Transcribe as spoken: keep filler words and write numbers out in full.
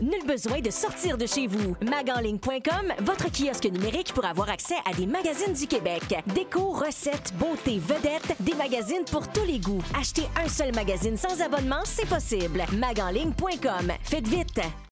Nul besoin de sortir de chez vous. mag en ligne point com, votre kiosque numérique pour avoir accès à des magazines du Québec. Déco, recettes, beauté, vedettes, des magazines pour tous les goûts. Acheter un seul magazine sans abonnement, c'est possible. mag en ligne point com. Faites vite!